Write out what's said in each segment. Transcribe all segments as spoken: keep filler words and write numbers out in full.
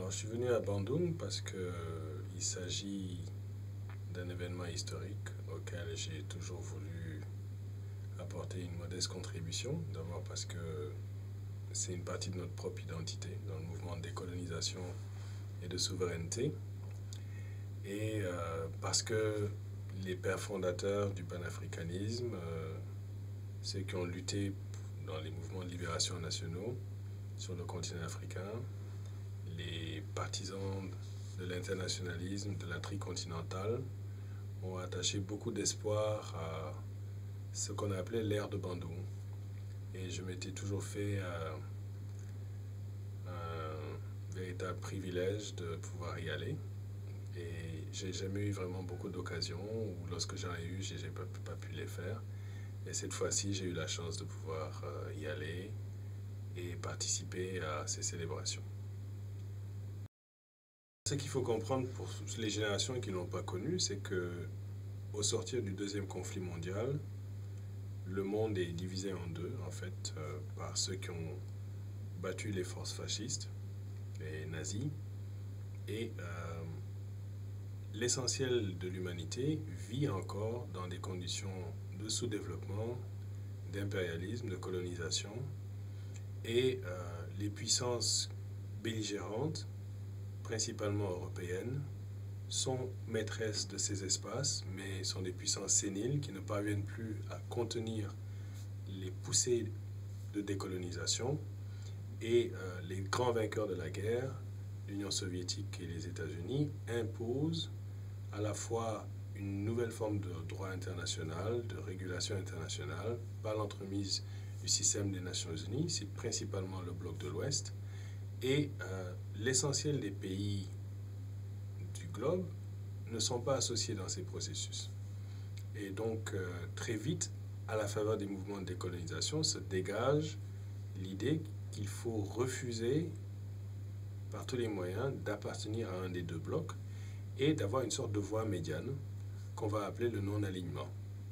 Alors, je suis venu à Bandung parce que il s'agit d'un événement historique auquel j'ai toujours voulu apporter une modeste contribution. D'abord parce que c'est une partie de notre propre identité dans le mouvement de décolonisation et de souveraineté. Et euh, parce que les pères fondateurs du panafricanisme, euh, ceux qui ont lutté dans les mouvements de libération nationaux sur le continent africain, les partisans de l'internationalisme, de la tricontinentale, ont attaché beaucoup d'espoir à ce qu'on a appelé l'ère de Bandung. Et je m'étais toujours fait euh, un véritable privilège de pouvoir y aller. Et j'ai jamais eu vraiment beaucoup d'occasions, ou lorsque j'en ai eu, j'ai pas, pas pu les faire. Et cette fois-ci, j'ai eu la chance de pouvoir euh, y aller et participer à ces célébrations. Ce qu'il faut comprendre pour les générations qui ne l'ont pas connu, c'est que au sortir du deuxième conflit mondial, le monde est divisé en deux, en fait, euh, par ceux qui ont battu les forces fascistes, les nazis, et euh, l'essentiel de l'humanité vit encore dans des conditions de sous-développement, d'impérialisme, de colonisation, et euh, les puissances belligérantes, principalement européennes, sont maîtresses de ces espaces, mais sont des puissances séniles qui ne parviennent plus à contenir les poussées de décolonisation. Et euh, les grands vainqueurs de la guerre, l'Union soviétique et les États-Unis, imposent à la fois une nouvelle forme de droit international, de régulation internationale, par l'entremise du système des Nations Unies, c'est principalement le bloc de l'Ouest, et euh, l'essentiel des pays du globe ne sont pas associés dans ces processus. Et donc, euh, très vite, à la faveur des mouvements de décolonisation, se dégage l'idée qu'il faut refuser par tous les moyens d'appartenir à un des deux blocs et d'avoir une sorte de voie médiane qu'on va appeler le non-alignement.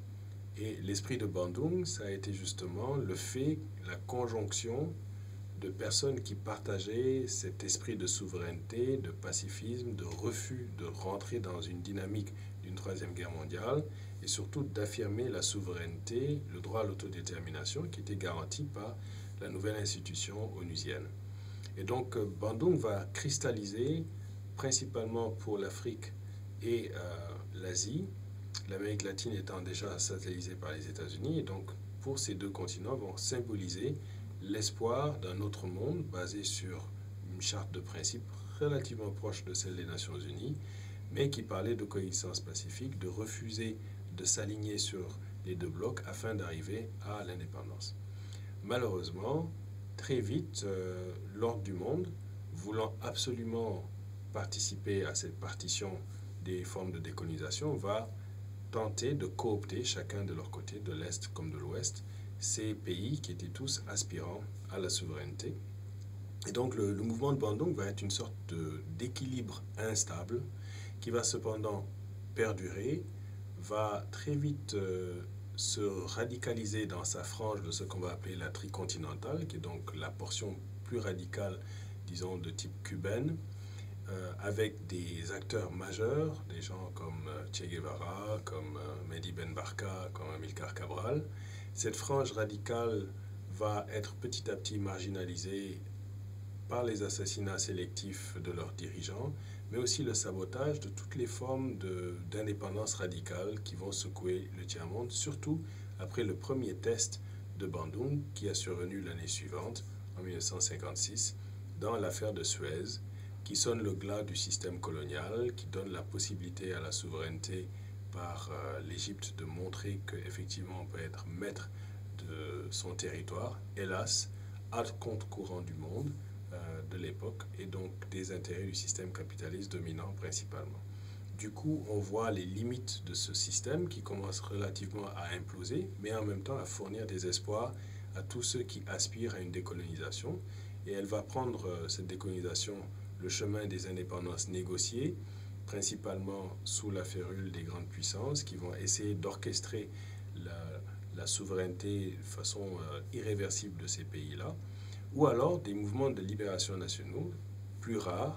Et l'esprit de Bandung, ça a été justement le fait, la conjonction de personnes qui partageaient cet esprit de souveraineté, de pacifisme, de refus de rentrer dans une dynamique d'une troisième guerre mondiale et surtout d'affirmer la souveraineté, le droit à l'autodétermination qui était garanti par la nouvelle institution onusienne. Et donc Bandung va cristalliser principalement pour l'Afrique et euh, l'Asie, l'Amérique latine étant déjà satellisée par les États-Unis, et donc pour ces deux continents vont symboliser l'espoir d'un autre monde basé sur une charte de principes relativement proche de celle des Nations Unies, mais qui parlait de coexistence pacifique, de refuser de s'aligner sur les deux blocs afin d'arriver à l'indépendance. Malheureusement, très vite, euh, l'ordre du monde, voulant absolument participer à cette partition des formes de décolonisation, va tenter de coopter chacun de leur côté, de l'Est comme de l'Ouest, ces pays qui étaient tous aspirants à la souveraineté. Et donc le, le mouvement de Bandung va être une sorte de, d'équilibre instable qui va cependant perdurer, va très vite euh, se radicaliser dans sa frange de ce qu'on va appeler la tricontinentale, qui est donc la portion plus radicale, disons, de type cubaine, euh, avec des acteurs majeurs, des gens comme euh, Che Guevara, comme euh, Mehdi Ben Barka, comme Amilcar Cabral. Cette frange radicale va être petit à petit marginalisée par les assassinats sélectifs de leurs dirigeants, mais aussi le sabotage de toutes les formes de, d'indépendance radicale qui vont secouer le tiers-monde, surtout après le premier test de Bandung qui a survenu l'année suivante, en mille neuf cent cinquante-six, dans l'affaire de Suez, qui sonne le glas du système colonial, qui donne la possibilité à la souveraineté par euh, l'Égypte de montrer qu'effectivement on peut être maître de son territoire, hélas, à contre-courant du monde euh, de l'époque et donc des intérêts du système capitaliste dominant principalement. Du coup, on voit les limites de ce système qui commence relativement à imploser, mais en même temps à fournir des espoirs à tous ceux qui aspirent à une décolonisation. Et elle va prendre, euh, cette décolonisation, le chemin des indépendances négociées, principalement sous la férule des grandes puissances qui vont essayer d'orchestrer la, la souveraineté de façon euh, irréversible de ces pays-là, ou alors des mouvements de libération nationaux plus rares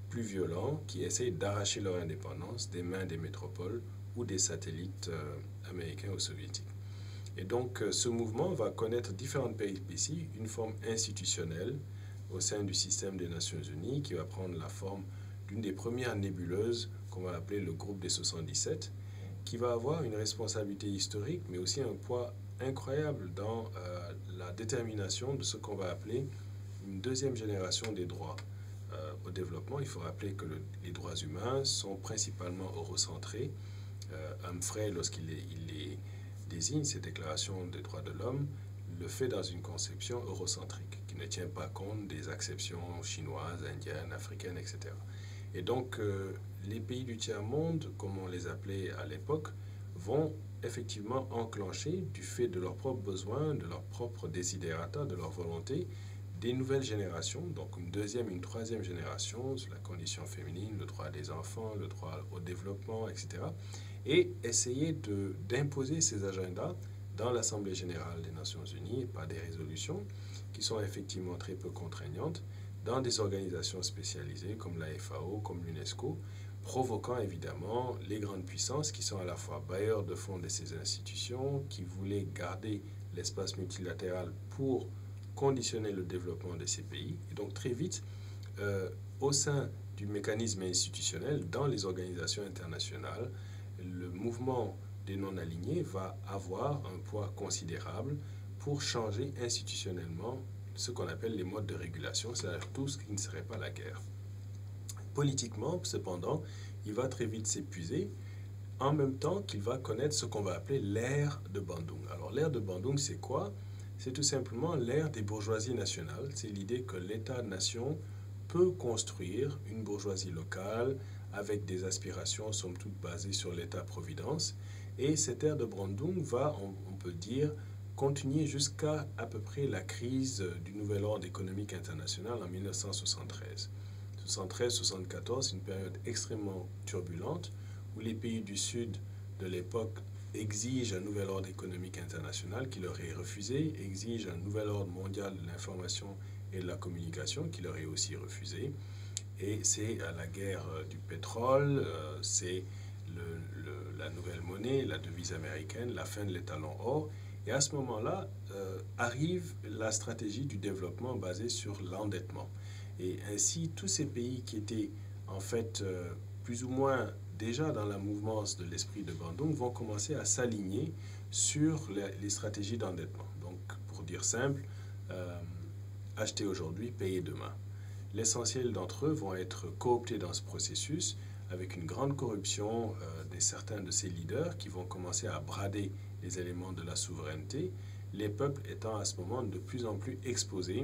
plus violents qui essayent d'arracher leur indépendance des mains des métropoles ou des satellites euh, américains ou soviétiques. Et donc euh, ce mouvement va connaître différentes péripéties, une forme institutionnelle au sein du système des Nations Unies qui va prendre la forme d'une des premières nébuleuses qu'on va appeler le groupe des soixante-dix-sept, qui va avoir une responsabilité historique, mais aussi un poids incroyable dans euh, la détermination de ce qu'on va appeler une deuxième génération des droits euh, au développement. Il faut rappeler que le, les droits humains sont principalement eurocentrés. Euh, Humphrey, lorsqu'il les, il les désigne, ces déclarations des droits de l'homme, le fait dans une conception eurocentrique, qui ne tient pas compte des acceptions chinoises, indiennes, africaines, et cetera. Et donc, euh, les pays du tiers-monde, comme on les appelait à l'époque, vont effectivement enclencher, du fait de leurs propres besoins, de leurs propres desiderata, de leur volonté, des nouvelles générations, donc une deuxième, une troisième génération, sur la condition féminine, le droit des enfants, le droit au développement, et cetera. Et essayer de, d'imposer ces agendas dans l'Assemblée générale des Nations unies par des résolutions qui sont effectivement très peu contraignantes, dans des organisations spécialisées comme la F A O, comme l'UNESCO, provoquant évidemment les grandes puissances qui sont à la fois bailleurs de fonds de ces institutions, qui voulaient garder l'espace multilatéral pour conditionner le développement de ces pays. Et donc très vite, euh, au sein du mécanisme institutionnel, dans les organisations internationales, le mouvement des non-alignés va avoir un poids considérable pour changer institutionnellement ce qu'on appelle les modes de régulation, c'est-à-dire tout ce qui ne serait pas la guerre. Politiquement, cependant, il va très vite s'épuiser, en même temps qu'il va connaître ce qu'on va appeler l'ère de Bandung. Alors l'ère de Bandung, c'est quoi? C'est tout simplement l'ère des bourgeoisies nationales. C'est l'idée que l'État-nation peut construire une bourgeoisie locale avec des aspirations, somme toute, basées sur l'État-providence. Et cette ère de Bandung va, on, on peut dire, continuer jusqu'à à peu près la crise du nouvel ordre économique international en mille neuf cent soixante-treize. soixante-treize soixante-quatorze, une période extrêmement turbulente où les pays du Sud de l'époque exigent un nouvel ordre économique international qui leur est refusé, exigent un nouvel ordre mondial de l'information et de la communication qui leur est aussi refusé. Et c'est la guerre du pétrole, c'est le, le, la nouvelle monnaie, la devise américaine, la fin de l'étalon or. Et à ce moment-là, euh, arrive la stratégie du développement basée sur l'endettement. Et ainsi, tous ces pays qui étaient en fait euh, plus ou moins déjà dans la mouvance de l'esprit de Bandung vont commencer à s'aligner sur les, les stratégies d'endettement. Donc, pour dire simple, euh, acheter aujourd'hui, payer demain. L'essentiel d'entre eux vont être cooptés dans ce processus avec une grande corruption euh, de certains de ces leaders qui vont commencer à brader les éléments de la souveraineté, les peuples étant à ce moment de plus en plus exposés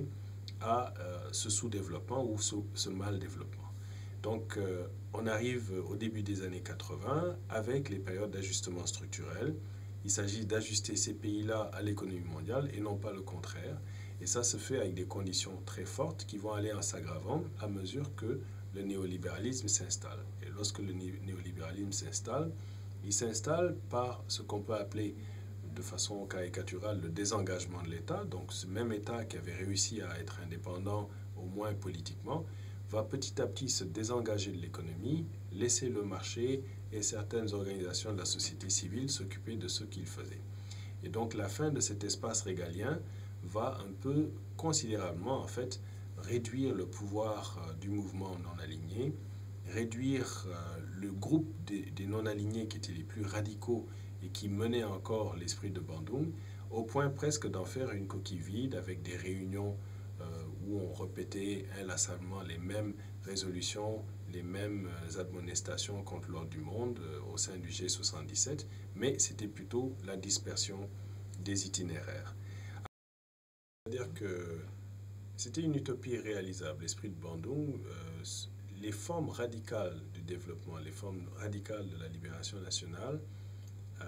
à euh, ce sous-développement ou ce, ce mal-développement. Donc, euh, on arrive au début des années quatre-vingts avec les périodes d'ajustement structurel. Il s'agit d'ajuster ces pays-là à l'économie mondiale et non pas le contraire. Et ça se fait avec des conditions très fortes qui vont aller en s'aggravant à mesure que le néolibéralisme s'installe. Et lorsque le néolibéralisme s'installe, il s'installe par ce qu'on peut appeler de façon caricaturale le désengagement de l'État. Donc ce même État qui avait réussi à être indépendant, au moins politiquement, va petit à petit se désengager de l'économie, laisser le marché et certaines organisations de la société civile s'occuper de ce qu'ils faisaient. Et donc la fin de cet espace régalien va un peu considérablement en fait réduire le pouvoir euh, du mouvement non aligné, réduire euh, le groupe des, des non alignés qui étaient les plus radicaux et qui menaient encore l'esprit de Bandung, au point presque d'en faire une coquille vide avec des réunions euh, où on répétait inlassablement les mêmes résolutions, les mêmes euh, admonestations contre l'ordre du monde euh, au sein du G soixante-dix-sept, mais c'était plutôt la dispersion des itinéraires. C'est-à-dire que c'était une utopie réalisable, l'esprit de Bandung. Euh, les formes radicales du développement, les formes radicales de la libération nationale, euh,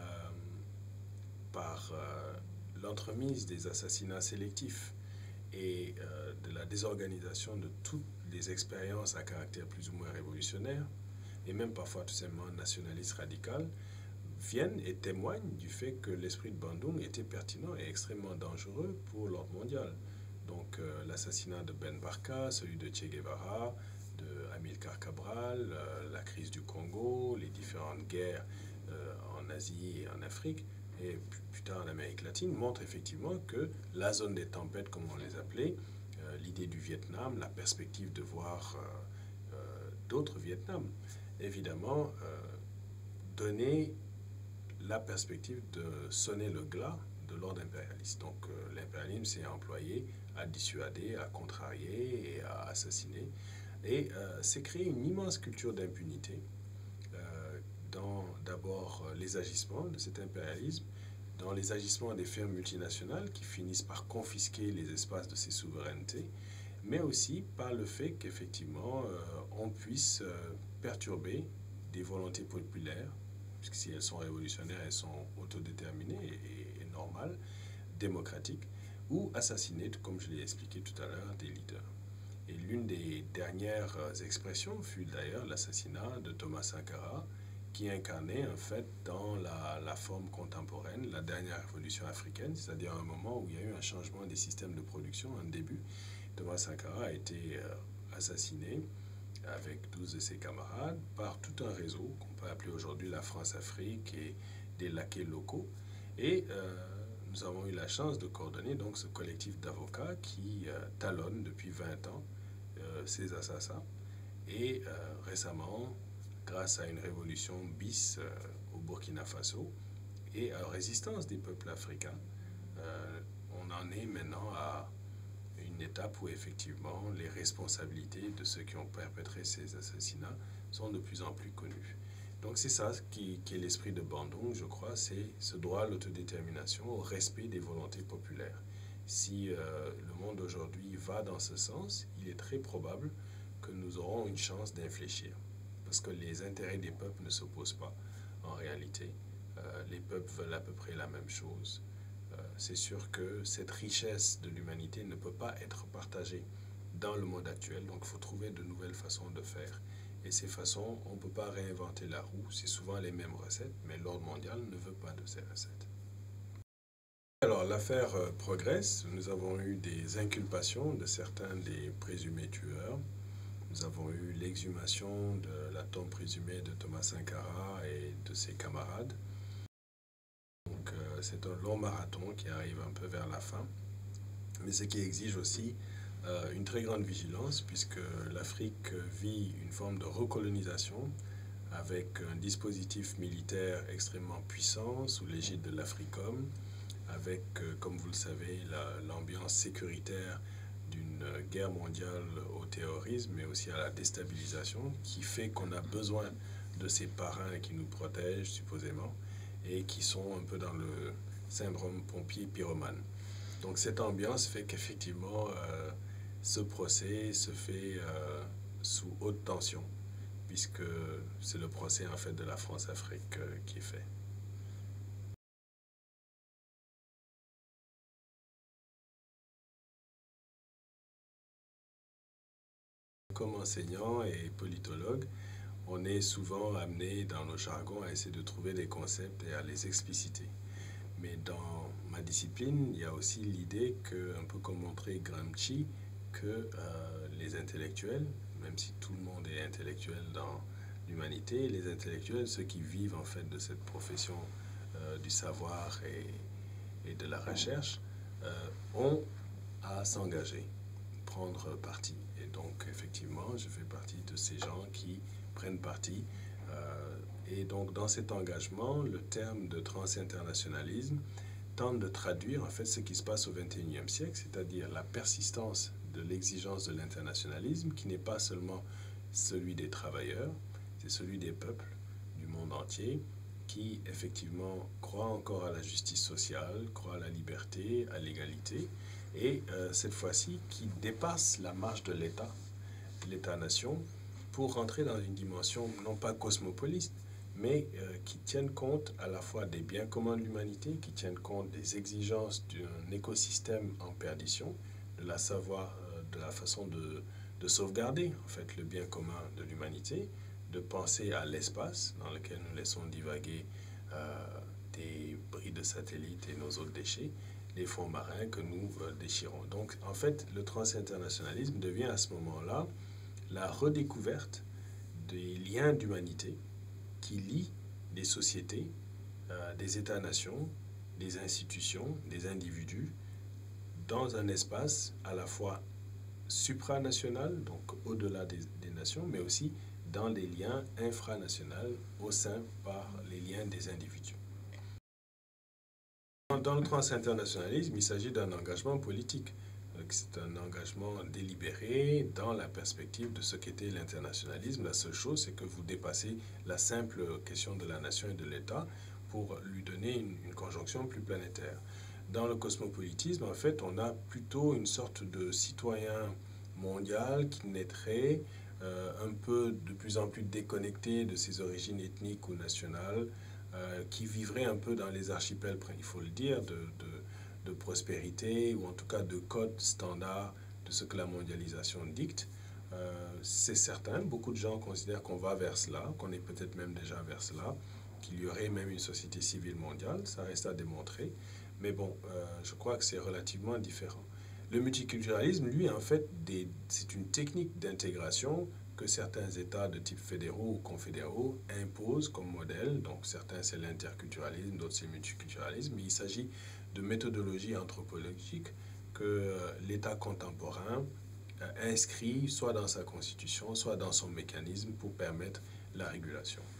par euh, l'entremise des assassinats sélectifs et euh, de la désorganisation de toutes les expériences à caractère plus ou moins révolutionnaire, et même parfois tout simplement nationaliste radical, viennent et témoignent du fait que l'esprit de Bandung était pertinent et extrêmement dangereux pour l'ordre mondial. Donc euh, l'assassinat de Ben Barka, celui de Che Guevara, de Amilcar Cabral, Congo, les différentes guerres euh, en Asie et en Afrique, et plus tard en Amérique latine, montrent effectivement que la zone des tempêtes, comme on les appelait, euh, l'idée du Vietnam, la perspective de voir euh, euh, d'autres Vietnam, évidemment, euh, donnait la perspective de sonner le glas de l'ordre impérialiste. Donc euh, l'impérialisme s'est employé à dissuader, à contrarier et à assassiner. Et euh, s'est créé une immense culture d'impunité euh, dans d'abord les agissements de cet impérialisme, dans les agissements des firmes multinationales qui finissent par confisquer les espaces de ces souverainetés, mais aussi par le fait qu'effectivement euh, on puisse euh, perturber des volontés populaires, puisque si elles sont révolutionnaires, elles sont autodéterminées et, et normales, démocratiques, ou assassiner, comme je l'ai expliqué tout à l'heure, des leaders. Et l'une des dernières expressions fut d'ailleurs l'assassinat de Thomas Sankara, qui incarnait en fait dans la, la forme contemporaine la dernière révolution africaine, c'est-à-dire un moment où il y a eu un changement des systèmes de production, un début. Thomas Sankara a été euh, assassiné avec douze de ses camarades par tout un réseau qu'on peut appeler aujourd'hui la France-Afrique et des laquais locaux. Et euh, nous avons eu la chance de coordonner donc ce collectif d'avocats qui euh, talonne depuis vingt ans euh, ces assassins. Et euh, récemment, grâce à une révolution bis euh, au Burkina Faso et à la résistance des peuples africains, euh, on en est maintenant à une étape où effectivement les responsabilités de ceux qui ont perpétré ces assassinats sont de plus en plus connues. Donc c'est ça qui, qui est l'esprit de Bandung, je crois, c'est ce droit à l'autodétermination, au respect des volontés populaires. Si euh, le monde aujourd'hui va dans ce sens, il est très probable que nous aurons une chance d'infléchir. Parce que les intérêts des peuples ne s'opposent pas en réalité. Euh, les peuples veulent à peu près la même chose. Euh, c'est sûr que cette richesse de l'humanité ne peut pas être partagée dans le monde actuel, donc il faut trouver de nouvelles façons de faire. Et ces façons, on ne peut pas réinventer la roue, c'est souvent les mêmes recettes, mais l'ordre mondial ne veut pas de ces recettes. Alors l'affaire euh, progresse, nous avons eu des inculpations de certains des présumés tueurs. Nous avons eu l'exhumation de la tombe présumée de Thomas Sankara et de ses camarades. Donc euh, c'est un long marathon qui arrive un peu vers la fin, mais ce qui exige aussi euh, une très grande vigilance puisque l'Afrique vit une forme de recolonisation avec un dispositif militaire extrêmement puissant sous l'égide de l'Africom, avec, euh, comme vous le savez, l'ambiance sécuritaire d'une guerre mondiale au terrorisme, mais aussi à la déstabilisation, qui fait qu'on a besoin de ces parrains qui nous protègent, supposément, et qui sont un peu dans le syndrome pompier-pyromane. Donc cette ambiance fait qu'effectivement, euh, ce procès se fait euh, sous haute tension, puisque c'est le procès en fait de la France-Afrique euh, qui est fait. Comme enseignant et politologue, on est souvent amené dans nos jargons à essayer de trouver des concepts et à les expliciter. Mais dans ma discipline, il y a aussi l'idée que, un peu comme montrait Gramsci, que euh, les intellectuels, même si tout le monde est intellectuel dans l'humanité, les intellectuels, ceux qui vivent en fait de cette profession euh, du savoir et, et de la recherche, euh, ont à s'engager, prendre parti. Et donc, effectivement, je fais partie de ces gens qui prennent parti. Euh, et donc, dans cet engagement, le terme de transinternationalisme tente de traduire en fait ce qui se passe au vingt et unième siècle, c'est-à-dire la persistance de l'exigence de l'internationalisme, qui n'est pas seulement celui des travailleurs, c'est celui des peuples du monde entier, qui effectivement croient encore à la justice sociale, croient à la liberté, à l'égalité, et euh, cette fois-ci qui dépasse la marge de l'État, l'État-nation, pour rentrer dans une dimension non pas cosmopolite, mais euh, qui tienne compte à la fois des biens communs de l'humanité, qui tienne compte des exigences d'un écosystème en perdition, de la savoir, euh, de la façon de, de sauvegarder en fait le bien commun de l'humanité, de penser à l'espace dans lequel nous laissons divaguer euh, des bris de satellites et nos autres déchets, les fonds marins que nous euh, déchirons. Donc en fait, le transinternationalisme devient à ce moment-là la redécouverte des liens d'humanité qui lient des sociétés, euh, des États-nations, des institutions, des individus dans un espace à la fois supranational, donc au-delà des, des nations, mais aussi dans des liens infranationaux au sein par les liens des individus. Dans le transinternationalisme, il s'agit d'un engagement politique. C'est un engagement délibéré dans la perspective de ce qu'était l'internationalisme. La seule chose, c'est que vous dépassez la simple question de la nation et de l'État pour lui donner une, une conjonction plus planétaire. Dans le cosmopolitisme, en fait, on a plutôt une sorte de citoyen mondial qui naîtrait euh, un peu de plus en plus déconnecté de ses origines ethniques ou nationales, euh, qui vivrait un peu dans les archipels, il faut le dire, de, de, de prospérité ou en tout cas de codes standards de ce que la mondialisation dicte. Euh, c'est certain, beaucoup de gens considèrent qu'on va vers cela, qu'on est peut-être même déjà vers cela, qu'il y aurait même une société civile mondiale, ça reste à démontrer. Mais bon, euh, je crois que c'est relativement différent. Le multiculturalisme, lui, en fait, c'est une technique d'intégration que certains États de type fédéraux ou confédéraux imposent comme modèle. Donc certains, c'est l'interculturalisme, d'autres, c'est le multiculturalisme. Mais il s'agit de méthodologies anthropologiques que l'État contemporain inscrit soit dans sa constitution, soit dans son mécanisme pour permettre la régulation.